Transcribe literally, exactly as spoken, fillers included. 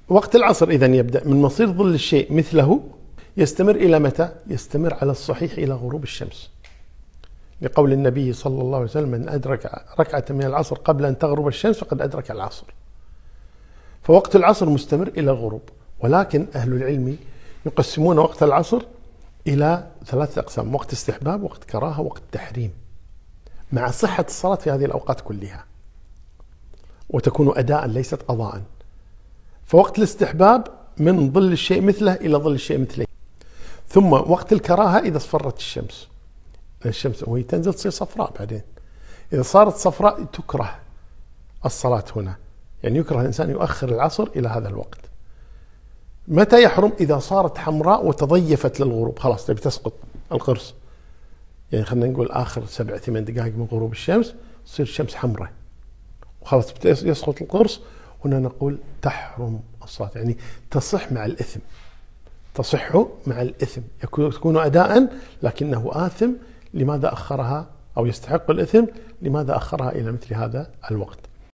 وقت العصر إذن يبدأ من مصير ظل الشيء مثله، يستمر إلى متى؟ يستمر على الصحيح إلى غروب الشمس، لقول النبي صلى الله عليه وسلم: من أدرك ركعة من العصر قبل أن تغرب الشمس فقد أدرك العصر. فوقت العصر مستمر إلى الغروب. ولكن أهل العلم يقسمون وقت العصر إلى ثلاثة أقسام: وقت استحباب، وقت كراهة، وقت تحريم، مع صحة الصلاة في هذه الأوقات كلها، وتكون أداء ليست قضاء. فوقت الاستحباب من ظل الشيء مثله إلى ظل الشيء مثله. ثم وقت الكراهة إذا اصفرت الشمس، الشمس وهي تنزل تصير صفراء، بعدين إذا صارت صفراء تكره الصلاة هنا، يعني يكره الإنسان يؤخر العصر إلى هذا الوقت. متى يحرم؟ إذا صارت حمراء وتضيفت للغروب، خلاص تبي تسقط القرص، يعني خلينا نقول آخر سبع ثمان دقائق من غروب الشمس تصير الشمس حمراء وخلاص يسقط القرص، هنا نقول تحرم الصلاة، يعني تصح مع الإثم، تصح مع الإثم، يكون أداء لكنه آثم. لماذا أخرها؟ أو يستحق الإثم لماذا أخرها إلى مثل هذا الوقت؟